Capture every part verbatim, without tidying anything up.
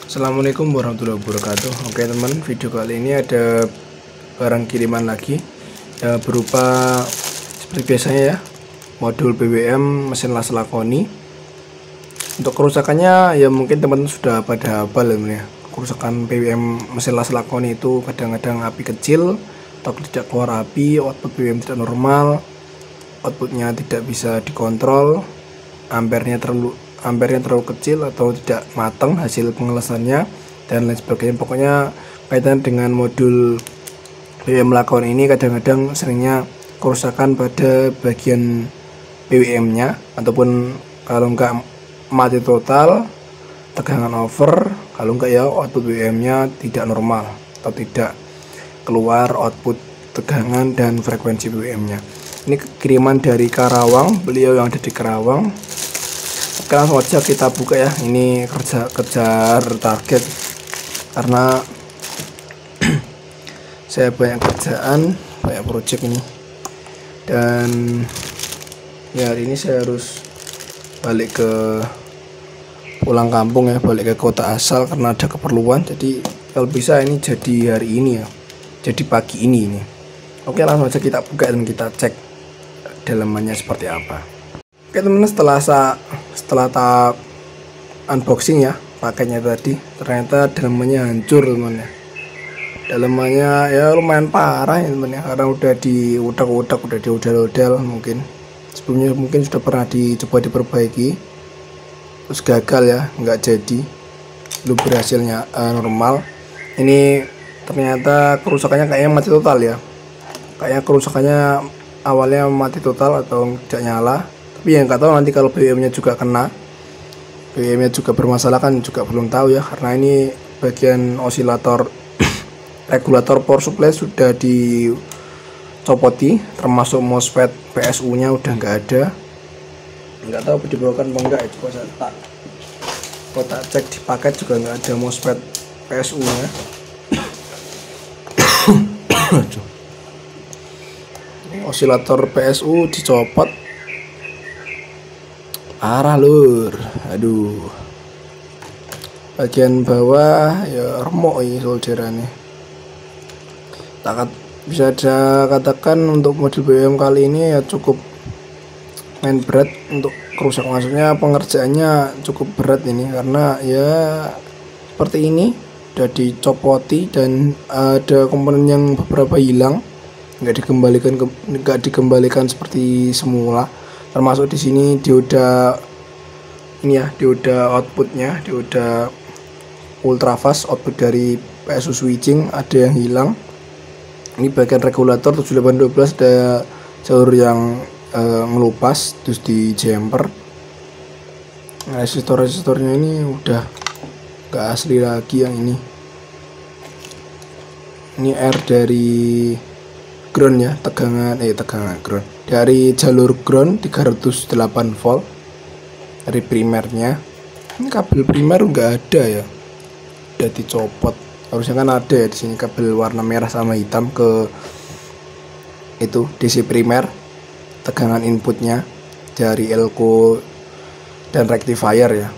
Assalamualaikum warahmatullahi wabarakatuh. Oke teman, video kali ini ada barang kiriman lagi ya, berupa seperti biasanya ya, modul B W M mesin las lakoni. Untuk kerusakannya ya mungkin teman-teman sudah pada hafal ya. Kerusakan B W M mesin las lakoni itu kadang-kadang api kecil atau tidak keluar api, output B W M tidak normal, outputnya tidak bisa dikontrol, ampernya terlalu ampernya terlalu kecil atau tidak matang hasil pengelasannya dan lain sebagainya. Pokoknya kaitan dengan modul B W M lakoni ini kadang-kadang seringnya kerusakan pada bagian B W M nya, ataupun kalau enggak mati total, tegangan over, kalau enggak ya output B W M nya tidak normal atau tidak keluar output tegangan dan frekuensi B W M nya. Ini kiriman dari Karawang, beliau yang ada di Karawang. Oke, langsung aja kita buka ya. Ini kerja kejar target karena saya banyak kerjaan, banyak project ini, dan ya hari ini saya harus balik ke pulang kampung ya, balik ke kota asal karena ada keperluan. Jadi kalau bisa ini jadi hari ini ya, jadi pagi ini ini. Oke, langsung aja kita buka dan kita cek dalamannya seperti apa. Oke teman-teman, setelah sa setelah tahap unboxing ya paketnya tadi, ternyata dalamannya hancur teman ya. Dalamannya ya lumayan parah ya teman ya, karena udah diudak-udak, udah diudal-udal, mungkin sebelumnya mungkin sudah pernah dicoba diperbaiki terus gagal ya, nggak jadi, belum berhasilnya uh, normal. Ini ternyata kerusakannya kayaknya mati total ya, kayaknya kerusakannya awalnya mati total atau tidak nyala. Tapi yang nggak tahu nanti kalau B W M nya juga kena, B W M nya juga bermasalah kan juga belum tahu ya, karena ini bagian osilator regulator power supply sudah dicopoti, termasuk MOSFET P S U nya udah nggak ada. Nggak tahu dibawakan apa enggak ya, coba saya tak kotak cek di paket juga nggak ada MOSFET P S U nya. Ini osilator P S U dicopot, parah lur, aduh. Bagian bawah ya remuk ini solderannya. Tak bisa ada katakan untuk modul B W M kali ini ya cukup main berat untuk kerusak, maksudnya pengerjaannya cukup berat ini karena ya seperti ini udah dicopoti dan ada komponen yang beberapa hilang, nggak dikembalikan ke, nggak dikembalikan seperti semula. Termasuk di sini dioda ini ya, dioda outputnya, dioda ultrafast output dari P S U switching ada yang hilang. Ini bagian regulator tujuh delapan satu dua ada jalur yang e, ngelupas terus di jumper. Nah, resistor-resistornya ini udah gak asli lagi yang ini. Ini R dari ground ya, tegangan eh tegangan ground dari jalur ground tiga ratus delapan volt dari primernya. Ini kabel primer nggak ada ya, udah dicopot. Harusnya kan ada ya di sini kabel warna merah sama hitam ke itu D C primer, tegangan inputnya dari elko dan rectifier ya.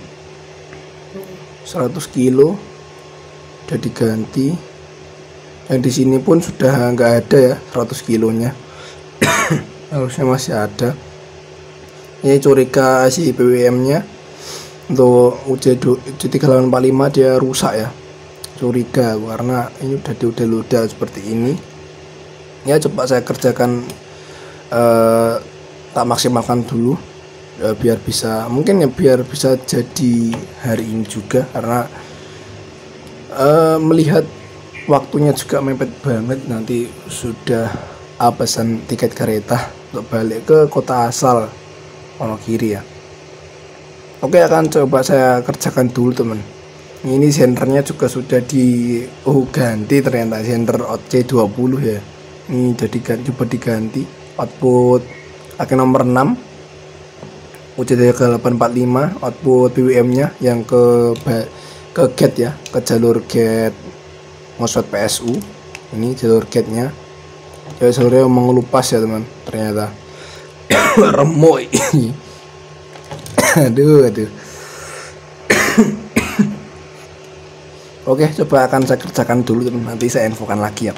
seratus kilo udah diganti. Yang di sini pun sudah nggak ada ya seratus kilonya. Harusnya masih ada. Ini curiga si B W M nya untuk U J tiga delapan empat lima dia rusak ya, curiga karena ini udah diudal-udal seperti ini ya. Coba saya kerjakan eh, tak maksimalkan dulu ya, biar bisa mungkin ya biar bisa jadi hari ini juga, karena eh, melihat waktunya juga mepet banget, nanti sudah pesan tiket kereta untuk balik ke kota asal Wonogiri ya. Oke, akan coba saya kerjakan dulu teman. Ini sendernya juga sudah di oh ganti, ternyata sender out C dua puluh ya. Ini jadi ganti, coba diganti output pakai nomor enam U J tiga delapan empat lima, output B W M nya yang ke ke gate ya, ke jalur gate MOSFET P S U. Ini jalur gate nya ya, jalurnya mengelupas ya teman, ternyata remuk. aduh aduh Oke, coba akan saya kerjakan dulu, nanti saya infokan lagi ya.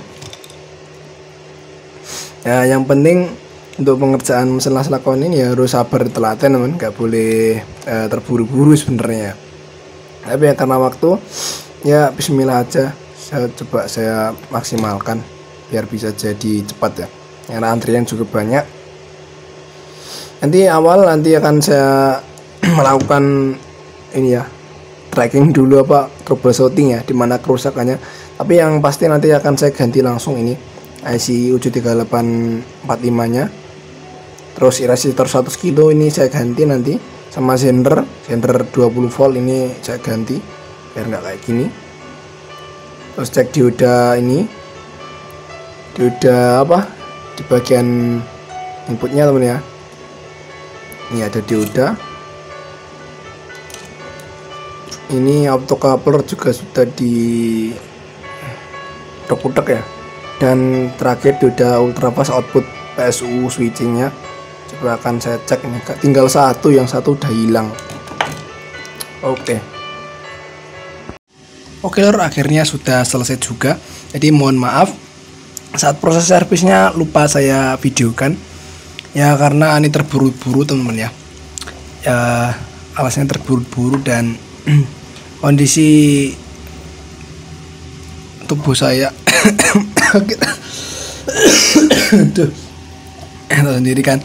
Ya, yang penting untuk pengerjaan mesin las lakon ini ya harus sabar telaten teman, nggak boleh eh, terburu-buru sebenarnya. Tapi ya karena waktu, ya bismillah aja, saya coba saya maksimalkan biar bisa jadi cepat ya. Karena antrian juga banyak. Nanti awal nanti akan saya melakukan ini ya, tracking dulu apa troubleshooting ya, dimana kerusakannya. Tapi yang pasti nanti akan saya ganti langsung ini I C U tiga delapan empat lima nya. Terus resistor seratus kilo ini saya ganti nanti, sama sender sender dua puluh volt ini saya ganti biar nggak kayak gini. Terus cek dioda ini, dioda apa di bagian inputnya teman ya. Ini ada dioda. Ini optocoupler juga sudah di utek-utek ya. Dan terakhir dioda ultrafast output P S U switchingnya. Coba akan saya cek ini, tinggal satu, yang satu udah hilang. Oke. Oke lor, akhirnya sudah selesai juga. Jadi mohon maaf saat proses servisnya lupa saya videokan. Ya karena ini terburu-buru teman-teman ya. Ya alasnya terburu-buru dan kondisi tubuh saya tuh tahu sendiri kan,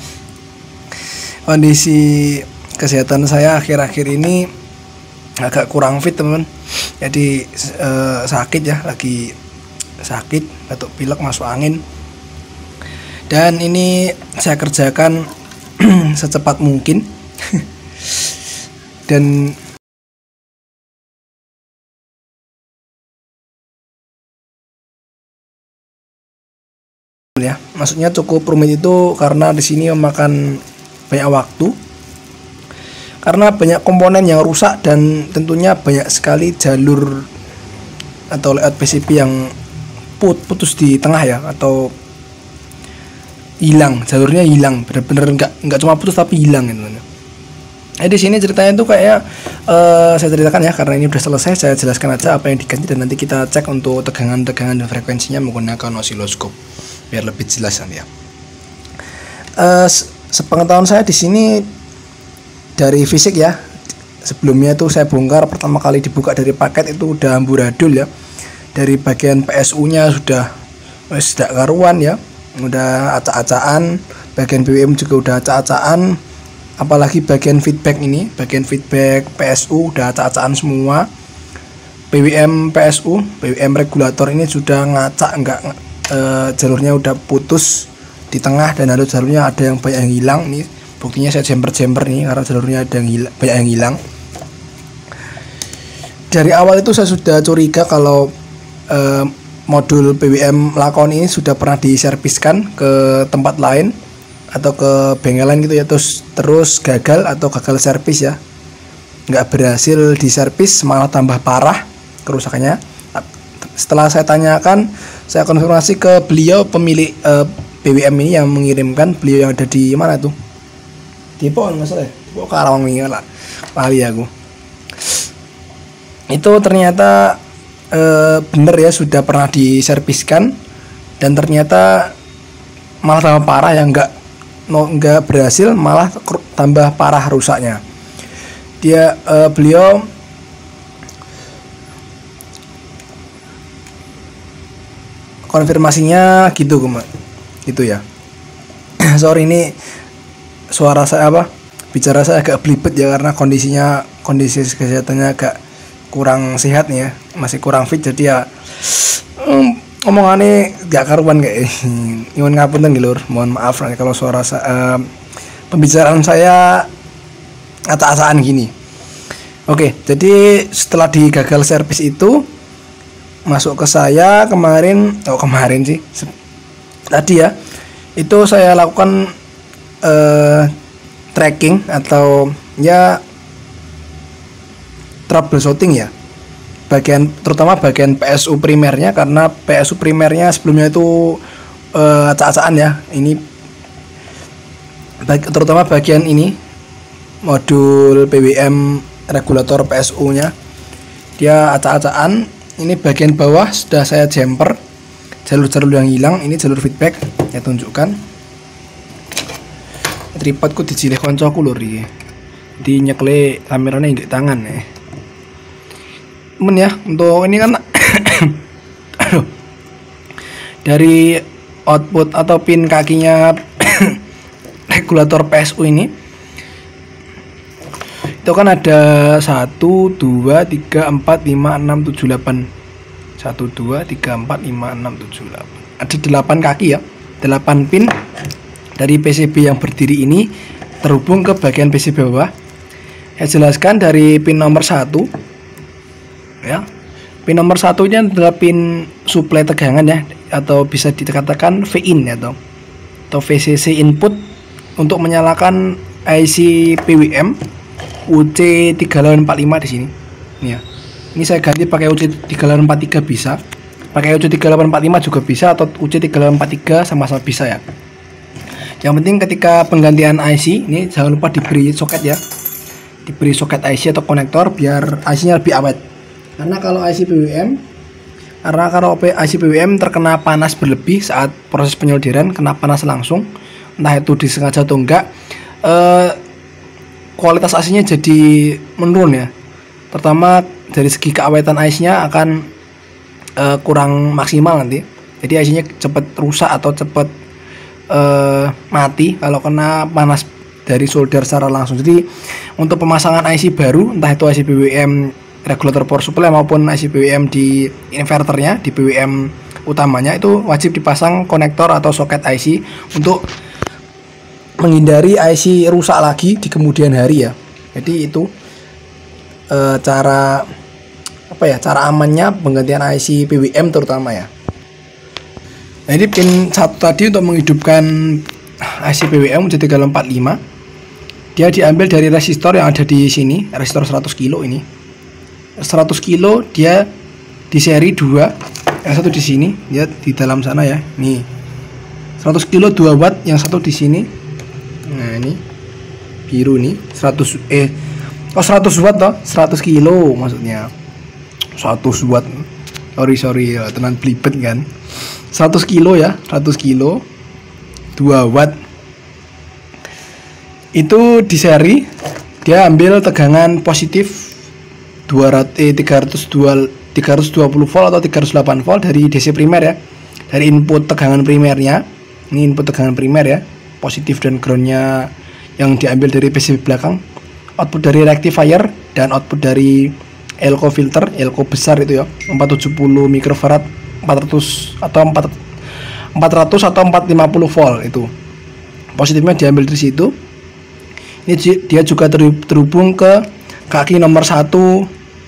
kondisi kesehatan saya akhir-akhir ini agak kurang fit teman. Jadi eh, sakit ya, lagi sakit, batuk pilek, masuk angin. Dan ini saya kerjakan secepat mungkin dan ya, maksudnya cukup rumit itu karena di sini memakan banyak waktu, karena banyak komponen yang rusak dan tentunya banyak sekali jalur atau layout P C B yang put putus di tengah ya, atau hilang, jalurnya hilang, bener-bener nggak nggak cuma putus tapi hilang gitu. Nah, di sini ceritanya tuh kayak uh, saya ceritakan ya, karena ini udah selesai, saya jelaskan aja apa yang diganti dan nanti kita cek untuk tegangan-tegangan dan frekuensinya menggunakan osiloskop biar lebih jelas nanti ya. Uh, sepengetahuan saya di sini dari fisik ya, sebelumnya itu saya bongkar pertama kali dibuka dari paket itu udah amburadul ya. Dari bagian P S U-nya sudah wes tidak karuan ya, udah acak-acakan, bagian B W M juga udah acak-acakan, apalagi bagian feedback ini, bagian feedback P S U udah acak-acakan semua. B W M P S U, B W M regulator ini sudah ngacak, enggak e, jalurnya udah putus di tengah dan ada jalurnya ada yang banyak yang hilang nih. Buktinya saya jemper-jemper nih karena jalurnya ada yang hilang, banyak yang hilang. Dari awal itu saya sudah curiga kalau e, modul B W M lakon ini sudah pernah diserviskan ke tempat lain atau ke bengkelan gitu ya, terus terus gagal atau gagal servis ya, nggak berhasil diservis, malah tambah parah kerusakannya. Setelah saya tanyakan, saya konfirmasi ke beliau pemilik eh, B W M ini yang mengirimkan, beliau yang ada di mana tuh, di Pon masalah di Pon Karawang ini lah, lali aku. Itu ternyata E, bener ya, sudah pernah diserviskan dan ternyata malah tambah parah ya, nggak no, nggak berhasil, malah tambah parah rusaknya. Dia e, beliau konfirmasinya gitu kemarin gitu ya. Sorry ini suara saya apa bicara saya agak belibet ya, karena kondisinya kondisi kesehatannya agak kurang sehat nih ya, masih kurang fit, jadi ya um, omongannya gak karuan kayak nyuwun ngapunten lur, mohon maaf nih kalau suara uh, pembicaraan saya acak-acakan gini. Oke, jadi setelah digagal servis itu masuk ke saya kemarin, oh kemarin sih tadi ya, itu saya lakukan uh, tracking atau ya troubleshooting ya, bagian terutama bagian P S U primernya, karena P S U primernya sebelumnya itu uh, acak-acakan ya. Ini bag, terutama bagian ini modul B W M regulator P S U nya dia acak-acakan, Ini bagian bawah sudah saya jumper jalur-jalur yang hilang. Ini jalur feedback saya tunjukkan. Tripodku dijilih koncoku lho iki. Di nyekle kameranya di tangan ya. Men ya, untuk ini kan aduh, dari output atau pin kakinya regulator P S U ini itu kan ada satu, dua, tiga, empat, lima, enam, tujuh, delapan. satu, dua, tiga, empat, lima, enam, tujuh, delapan. Ada delapan kaki ya. delapan pin dari P C B yang berdiri ini terhubung ke bagian P C B bawah. Saya jelaskan dari pin nomor satu ya. Pin nomor satunya adalah pin suplai tegangan ya, atau bisa dikatakan V-in ya, atau atau V C C input untuk menyalakan I C P W M U C tiga delapan empat lima di sini. Ini ya. Ini saya ganti pakai U C tiga delapan empat tiga bisa. Pakai U C tiga delapan empat lima juga bisa, atau U C tiga delapan empat tiga sama-sama bisa ya. Yang penting ketika penggantian I C ini jangan lupa diberi soket ya. Diberi soket I C atau konektor biar I C-nya lebih awet. Karena kalau I C P W M karena kalau I C P W M terkena panas berlebih saat proses penyolderan, kena panas langsung, entah itu disengaja atau enggak, eh, kualitas I C-nya jadi menurun ya. Pertama dari segi keawetan I C-nya akan uh, kurang maksimal nanti. Jadi I C-nya cepat rusak atau cepat uh, mati kalau kena panas dari solder secara langsung. Jadi untuk pemasangan I C baru, entah itu I C P W M regulator power supply maupun I C P W M di inverternya, di P W M utamanya, itu wajib dipasang konektor atau soket I C untuk menghindari I C rusak lagi di kemudian hari ya. Jadi itu e, cara apa ya, cara amannya penggantian I C P W M terutama ya. Jadi pin satu tadi untuk menghidupkan I C P W M U C tiga delapan empat lima, dia diambil dari resistor yang ada di sini, resistor seratus kilo ini. seratus kilo dia di seri dua, yang satu di sini, dia di dalam sana ya. Nih. seratus kilo dua watt, yang satu di sini. Nah, ini biru nih, seratus eh oh seratus watt toh, seratus kilo maksudnya. seratus watt. Sorry sorry ya, tenan belibet kan. seratus kilo ya, seratus kilo dua watt. Itu di seri dia ambil tegangan positif dua ratus eh tiga ratus dua tiga ratus dua puluh volt atau tiga ratus delapan volt dari D C primer ya. Dari input tegangan primernya. Ini input tegangan primer ya. Positif dan groundnya yang diambil dari P C B belakang, output dari rectifier dan output dari elco filter, elco besar itu ya, empat ratus tujuh puluh mikrofarad, empat ratus atau empat ratus atau empat ratus lima puluh volt itu. Positifnya diambil dari situ. Ini dia juga terhubung ke kaki nomor satu.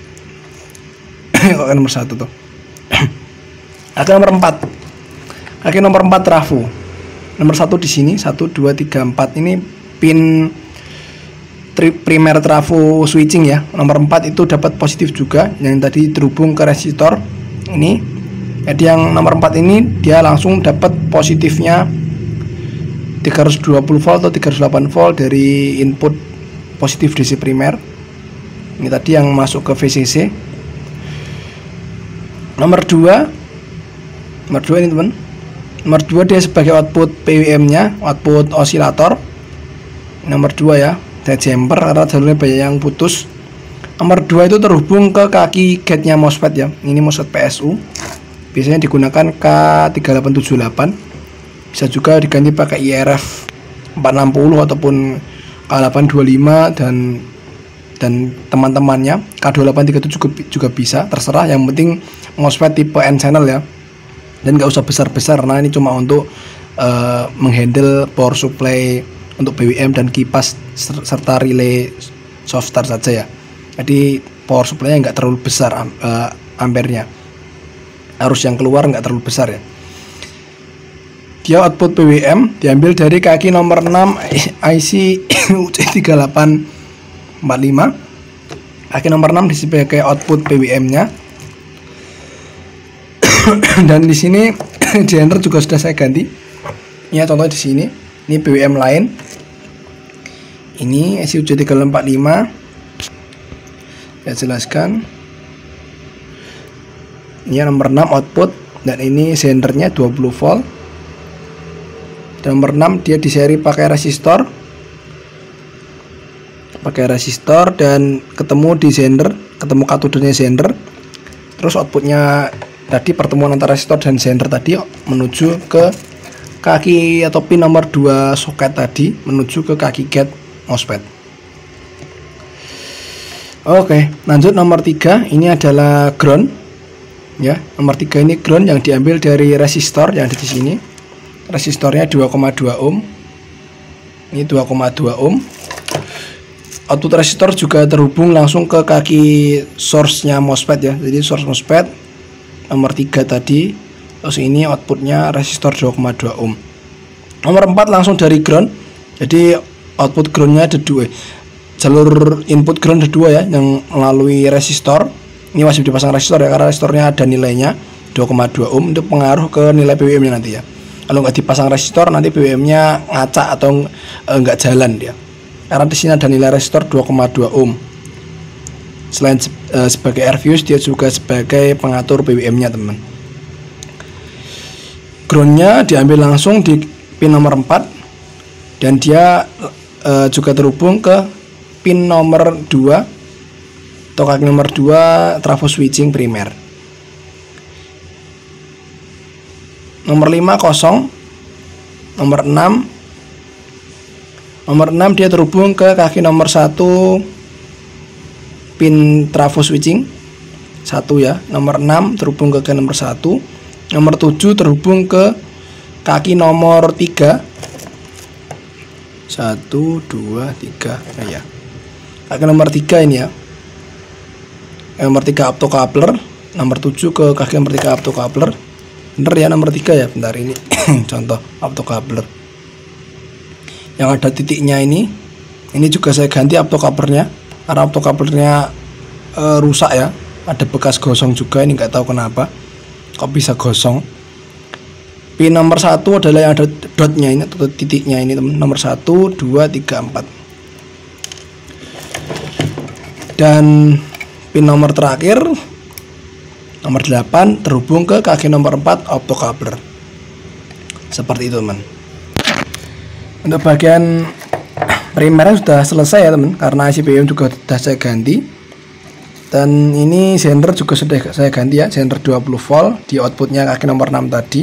Kaki nomor satu tuh. Kaki nomor empat. Kaki nomor empat trafo. Nomor satu di sini, satu, dua, tiga, empat. Ini pin primer trafo switching ya. Nomor empat itu dapat positif juga, yang tadi terhubung ke resistor ini. Jadi yang nomor empat ini dia langsung dapat positifnya tiga ratus dua puluh volt atau tiga ratus delapan volt dari input positif D C primer. Ini tadi yang masuk ke V C C. Nomor dua, nomor dua ini teman. Nomor dua dia sebagai output P W M-nya, output osilator. Nomor dua ya, saya jumper karena jalurnya banyak yang putus. Nomor dua itu terhubung ke kaki gate-nya MOSFET ya. Ini MOSFET P S U. Biasanya digunakan K tiga delapan tujuh delapan. Bisa juga diganti pakai I R F empat enam nol ataupun K delapan dua lima dan dan teman-temannya. K dua delapan tiga tujuh juga, juga bisa, terserah. Yang penting MOSFET tipe N channel ya. Dan nggak usah besar-besar, karena ini cuma untuk uh, menghandle power supply untuk P W M dan kipas serta relay soft start saja ya. Jadi power supply-nya nggak terlalu besar uh, ampernya. Arus yang keluar nggak terlalu besar ya. Dia output P W M diambil dari kaki nomor enam I C U C tiga delapan empat lima. Kaki nomor enam sebagai output P W M-nya. Dan di sini generator juga sudah saya ganti. Ya, contoh di sini. Ini P W M lain. Ini I C U C tiga delapan empat lima. Saya jelaskan. Ini nomor enam output, dan ini sendernya dua puluh volt. Dan nomor enam dia di seri pakai resistor. Pakai resistor dan ketemu di sender, ketemu katodenya sender. Terus outputnya tadi pertemuan antara resistor dan sender tadi menuju ke kaki atau pin nomor dua soket tadi, menuju ke kaki gate MOSFET. Oke, lanjut nomor tiga, ini adalah ground. Ya, nomor tiga ini ground yang diambil dari resistor yang ada di sini. Resistornya dua koma dua ohm. Ini dua koma dua ohm. Output resistor juga terhubung langsung ke kaki source-nya MOSFET ya. Jadi source MOSFET nomor tiga tadi. Terus ini outputnya resistor dua koma dua ohm. Nomor empat langsung dari ground. Jadi output groundnya ada dua. Jalur input ground ada dua ya, yang melalui resistor. Ini wajib dipasang resistor ya, karena resistornya ada nilainya dua koma dua ohm, itu pengaruh ke nilai P W M nya nanti ya. Kalau nggak dipasang resistor nanti P W M nya ngacak atau eh, nggak jalan dia. Karena di sini ada nilai resistor dua koma dua ohm. Selain eh, sebagai R fuse, dia juga sebagai pengatur P W M nya teman. Groundnya diambil langsung di pin nomor empat, dan dia eh, juga terhubung ke pin nomor dua atau kaki nomor dua trafo switching primer. Nomor lima kosong. Nomor enam. Nomor enam dia terhubung ke kaki nomor satu pin trafo switching satu ya. Nomor enam terhubung ke kaki nomor satu. Nomor tujuh terhubung ke kaki nomor tiga. satu dua tiga ya. Kaki nomor tiga ini ya. Nomor tiga optocoupler, nomor tujuh ke kaki nomor tiga optocoupler. Bener ya nomor tiga ya, bentar ini contoh optocoupler. Yang ada titiknya ini. Ini juga saya ganti optocouplernya karena optocouplernya e, rusak ya. Ada bekas gosong juga, ini nggak tahu kenapa kok bisa gosong. Pin nomor satu adalah yang ada dotnya ini atau titiknya ini teman. Nomor satu, dua, tiga, empat. Dan pin nomor terakhir nomor delapan terhubung ke kaki nomor empat optocoupler. Seperti itu teman. Untuk bagian primernya sudah selesai ya teman, karena I C P W M juga sudah saya ganti. Dan ini sender juga sudah saya ganti ya, sender dua puluh volt di outputnya kaki nomor enam tadi.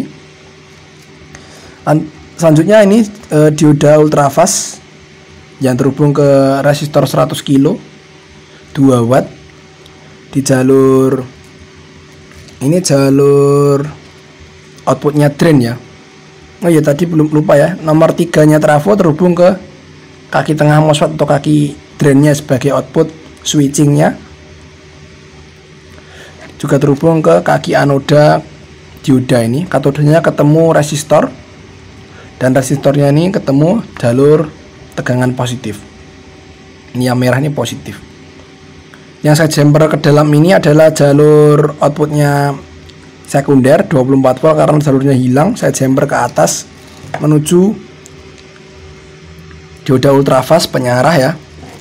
Selanjutnya ini e, dioda ultrafast yang terhubung ke resistor seratus kilo dua watt di jalur ini jalur outputnya drain ya. Oh iya tadi belum lupa ya, nomor tiga nya trafo terhubung ke kaki tengah MOSFET atau kaki drainnya sebagai output switchingnya, juga terhubung ke kaki anoda dioda ini. Katodenya ketemu resistor, dan resistornya ini ketemu jalur tegangan positif. Ini yang merah ini positif. Yang saya jumper ke dalam ini adalah jalur outputnya sekunder dua puluh empat volt, karena jalurnya hilang. Saya jumper ke atas menuju dioda ultrafast penyarah ya.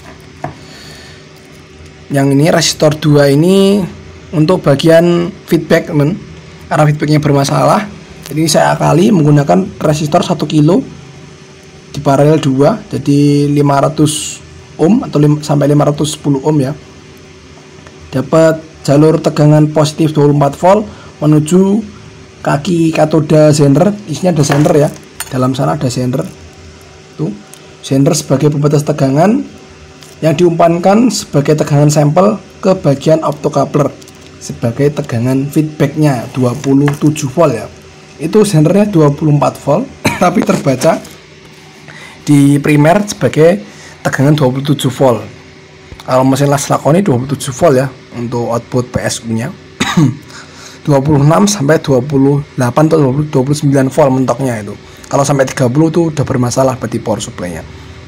Yang ini resistor dua ini untuk bagian feedback teman, karena feedbacknya bermasalah. Jadi saya akali menggunakan resistor satu kilo di paralel dua, jadi lima ratus ohm atau sampai lima ratus sepuluh ohm ya. Dapat jalur tegangan positif dua puluh empat volt menuju kaki katoda sender. Isinya ada sender ya, dalam sana ada sender tuh, sender sebagai pembatas tegangan yang diumpankan sebagai tegangan sampel ke bagian optocoupler sebagai tegangan feedbacknya dua puluh tujuh volt ya. Itu sendernya dua puluh empat volt tapi terbaca di primer sebagai tegangan dua puluh tujuh volt. Kalau mesin las lakoni dua puluh tujuh volt ya untuk output P S U nya. dua puluh enam sampai dua puluh delapan atau dua puluh sembilan volt mentoknya itu. Kalau sampai tiga puluh itu udah bermasalah berarti power supply-nya.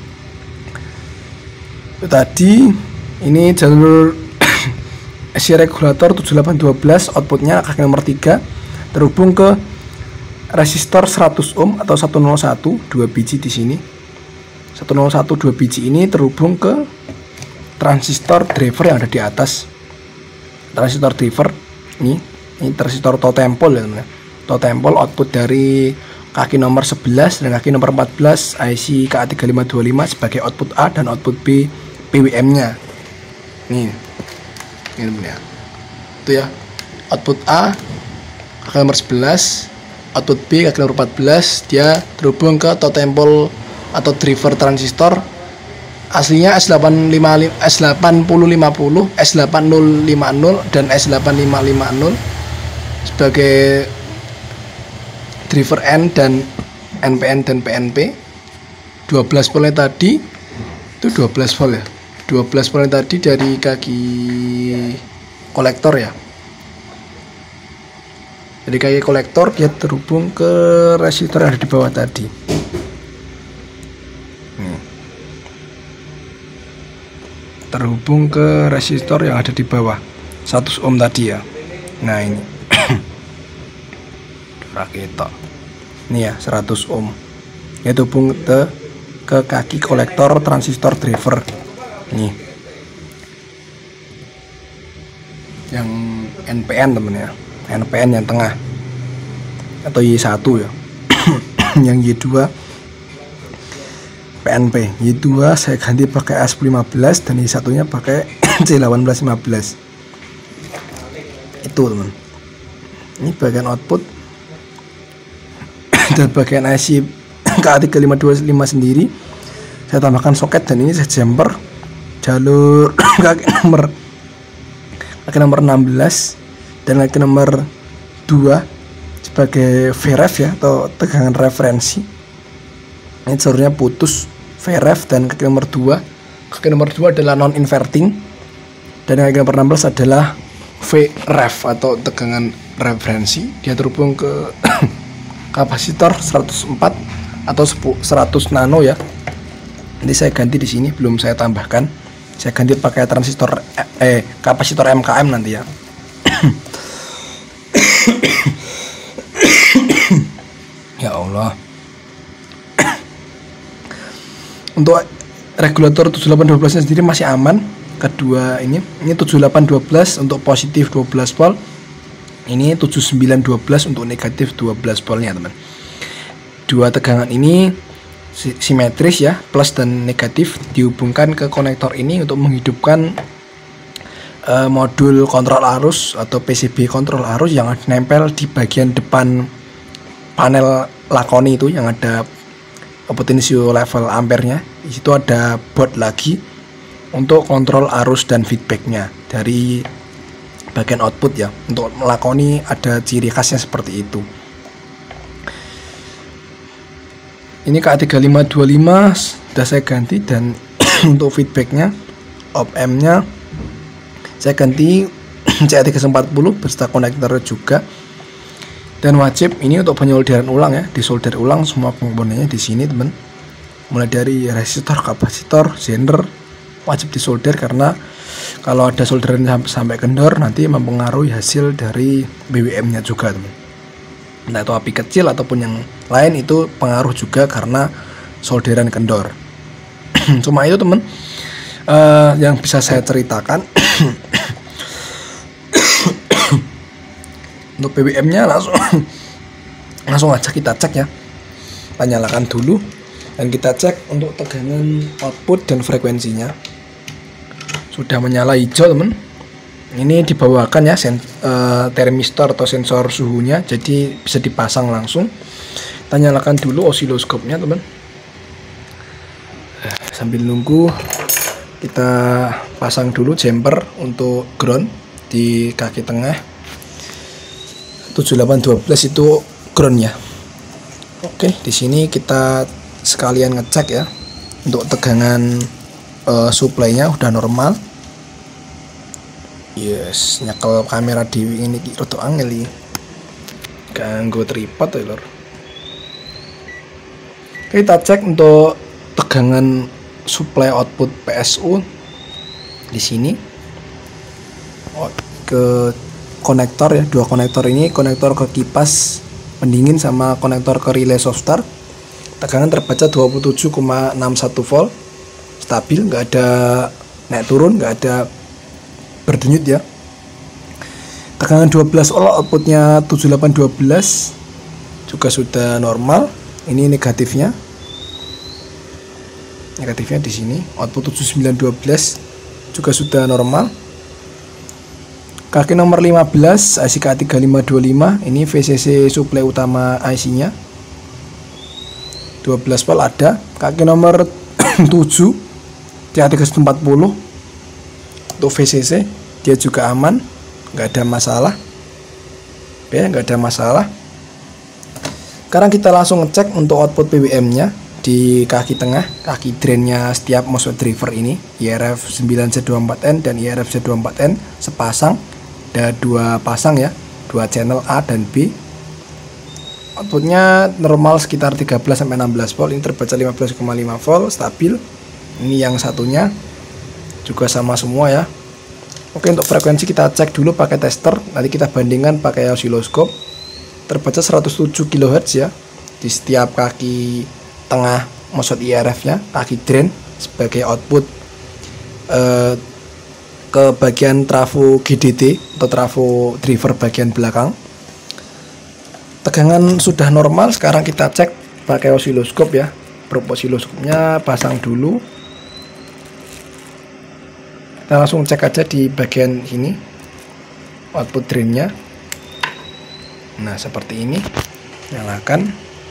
Itu tadi ini jalur A C regulator tujuh delapan satu dua outputnya kaki nomor tiga terhubung ke resistor seratus ohm atau seratus satu dua biji di sini. seratus satu dua biji ini terhubung ke transistor driver yang ada di atas. Transistor driver ini Ini transistor totempol ya teman-teman. Totempol output dari kaki nomor sebelas dan kaki nomor empat belas I C K A tiga lima dua lima sebagai output A dan output B P W M-nya. Nih. Ini teman ya. Itu ya. Output A kaki nomor sebelas, output B kaki nomor empat belas, dia terhubung ke totempol atau driver transistor. Aslinya S delapan nol lima nol, S delapan nol lima nol dan S delapan lima lima nol sebagai driver N dan N P N dan P N P. dua belas voltnya tadi itu dua belas volt ya. dua belas voltnya tadi dari kaki kolektor ya. Jadi kaki kolektor dia terhubung ke resistor yang ada di bawah tadi. Hmm. Terhubung ke resistor yang ada di bawah seratus ohm tadi ya. Nah ini raketa ini ya seratus ohm, itu hubung ke ke kaki kolektor transistor driver nih yang N P N temen ya, N P N yang tengah atau Y satu ya. Yang Y dua P N P, Y dua saya ganti pakai A sepuluh lima belas dan Y satunya pakai C delapan belas lima belas. Itu teman, ini bagian output. Dan bagian I C K A tiga lima dua lima sendiri saya tambahkan soket dan ini saya jumper jalur kaki nomor kaki nomor enam belas dan kaki nomor dua sebagai V R F ya atau tegangan referensi. Ini jalurnya putus V R F dan kaki nomor dua. Kaki nomor dua adalah non inverting dan kaki nomor enam belas adalah V R F atau tegangan referensi. Dia terhubung ke kapasitor seratus empat atau seratus nano ya. Nanti saya ganti di sini, belum saya tambahkan. Saya ganti pakai transistor eh kapasitor M K M nanti ya. Ya Allah. Untuk regulator tujuh delapan dua belas nya sendiri masih aman. Kedua ini ini tujuh delapan dua belas untuk positif dua belas volt. Ini tujuh sembilan dua belas untuk negatif dua belas voltnya teman. Dua tegangan ini simetris ya, plus dan negatif dihubungkan ke konektor ini untuk menghidupkan uh, modul kontrol arus atau P C B kontrol arus yang nempel di bagian depan panel lakoni itu yang ada potensio level ampernya. Di situ ada baut lagi untuk kontrol arus dan feedbacknya dari bagian output ya. Untuk melakoni ada ciri khasnya seperti itu. Ini K A tiga lima dua lima sudah saya ganti dan untuk feedbacknya op amp nya saya ganti C A tiga empat nol beserta konektor juga. Dan wajib ini untuk penyolderan ulang ya, disolder ulang semua komponennya di sini teman. Mulai dari resistor, kapasitor, zener wajib disolder karena kalau ada solderan sampai kendor nanti mempengaruhi hasil dari B W M-nya juga teman. Nah itu api kecil ataupun yang lain itu pengaruh juga karena solderan kendor. Cuma itu teman uh, yang bisa saya ceritakan. Untuk B W M-nya langsung langsung aja kita cek ya. Kita nyalakan dulu dan kita cek untuk tegangan output dan frekuensinya. Sudah menyala hijau teman. Ini dibawakan ya sen, uh, termistor atau sensor suhunya, jadi bisa dipasang langsung. Kita nyalakan dulu osiloskopnya teman. Sambil nunggu kita pasang dulu jumper untuk ground di kaki tengah. tujuh delapan dua belas itu ground ya. Oke, di sini kita sekalian ngecek ya untuk tegangan uh, supply-nya udah normal. Yes, nyekel kamera di ini rada angel iki. Kanggo tripod ya, Lur. Kita cek untuk tegangan supply output P S U di sini. Oh, ke konektor ya, dua konektor ini, konektor ke kipas pendingin sama konektor ke relay soft start. Tegangan terbaca dua puluh tujuh koma enam satu volt, stabil, nggak ada naik turun, nggak ada berdenyut ya. K tegangan dua belas volt, outputnya tujuh delapan dua belas juga sudah normal. Ini negatifnya, negatifnya di sini output tujuh sembilan dua belas juga sudah normal. Kaki nomor lima belas I C K tiga lima dua lima, ini V C C suplai utama I C nya dua belas volt ada. Kaki nomor tujuh T A tiga satu empat nol untuk V C C dia juga aman, nggak ada masalah. Oke, nggak ada masalah. Sekarang kita langsung ngecek untuk output P W M nya di kaki tengah, kaki drainnya setiap MOSFET driver ini, I R F sembilan Z dua puluh empat N dan I R F Z dua puluh empat N sepasang. Ada dua pasang ya, dua channel A dan B. Outputnya normal sekitar tiga belas sampai enam belas volt, ini terbaca lima belas koma lima volt, stabil. Ini yang satunya juga sama semua ya. Oke, untuk frekuensi kita cek dulu pakai tester, nanti kita bandingkan pakai osiloskop. Terbaca seratus tujuh kilohertz ya di setiap kaki tengah MOSFET I R F nya, kaki drain sebagai output eh, ke bagian trafo G D T atau trafo driver bagian belakang. Tegangan sudah normal. Sekarang kita cek pakai osiloskop ya. Probe osiloskopnya pasang dulu. Kita langsung cek aja di bagian ini output drainnya. Nah seperti ini, nyalakan.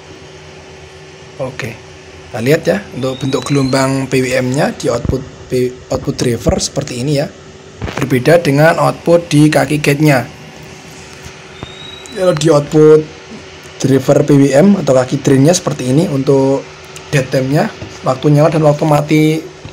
Oke, kita lihat ya untuk bentuk gelombang P W M nya di output output driver seperti ini ya. Berbeda dengan output di kaki gate-nya. Kalau di output driver P W M atau kaki drain-nya seperti ini untuk dead time-nya, waktu nyala dan waktu mati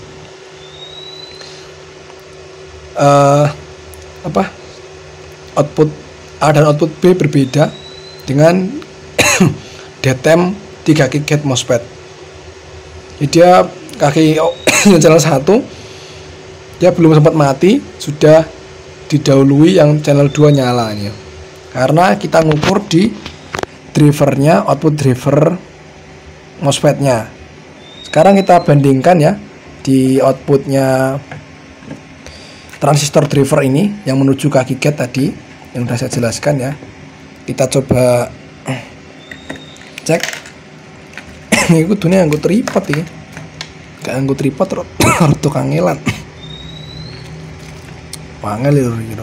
uh, apa output A dan output B berbeda dengan dead time di kaki gate MOSFET. Jadi dia kaki oh, channel satu dia belum sempat mati, sudah didahului yang channel dua nyala ini. Karena kita ngukur di drivernya, output driver MOSFET-nya. Sekarang kita bandingkan ya di outputnya transistor driver ini yang menuju kaki gate tadi yang sudah saya jelaskan ya. Kita coba cek. Ini kudunya nganggo tripod ini. Gak nganggo tripod terus tukang ngelan. Wangel ya gitu.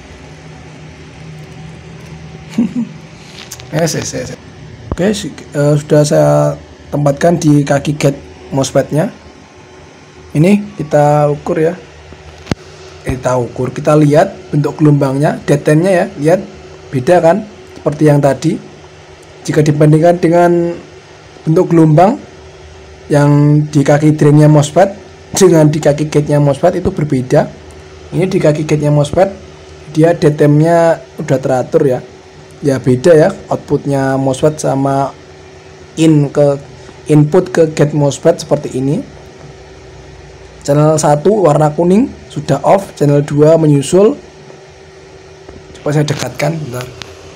Yes, yes, yes. Oke, uh, sudah saya tempatkan di kaki gate MOSFET-nya. Ini kita ukur ya. Kita ukur, kita lihat bentuk gelombangnya, dead time-nya ya. Lihat beda kan? Seperti yang tadi. Jika dibandingkan dengan bentuk gelombang yang di kaki drain-nya MOSFET dengan di kaki gate-nya MOSFET itu berbeda. Ini di kaki gate-nya MOSFET dia dead time-nya udah teratur ya. Ya beda ya outputnya MOSFET sama in ke input ke gate MOSFET seperti ini. Channel satu warna kuning sudah off, channel dua menyusul. Coba saya dekatkan bentar.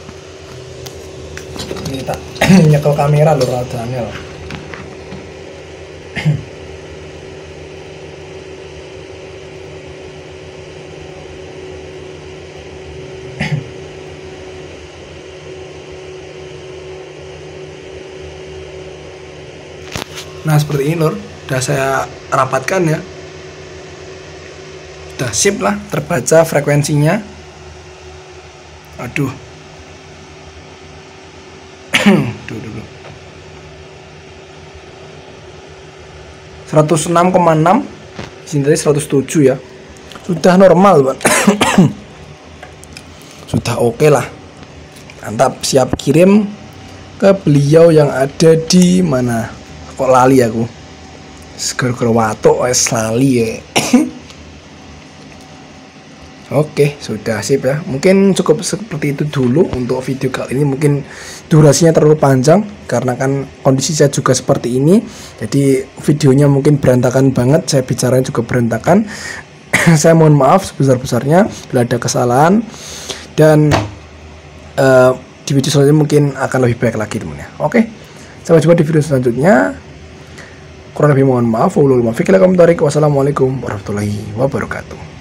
Ini tak nyekel kamera loh radangnya loh. Nah seperti ini lor, udah saya rapatkan ya, udah sip lah, terbaca frekuensinya. Aduh, duh, duh, duh. seratus enam koma enam, sini tadi seratus tujuh ya, sudah normal Pak. Sudah oke okay lah, mantap, siap kirim ke beliau yang ada di mana? Kok lali aku, seger-ger watuk wes lali ya. Oke, sudah sip ya. Mungkin cukup seperti itu dulu untuk video kali ini. Mungkin durasinya terlalu panjang karena kan kondisi saya juga seperti ini. Jadi videonya mungkin berantakan banget, saya bicaranya juga berantakan. Saya mohon maaf sebesar-besarnya bila ada kesalahan. Dan uh, di video selanjutnya mungkin akan lebih baik lagi teman ya. Oke, sampai jumpa di video selanjutnya. Kurang lebih mohon maaf. Wassalamualaikum warahmatullahi wabarakatuh.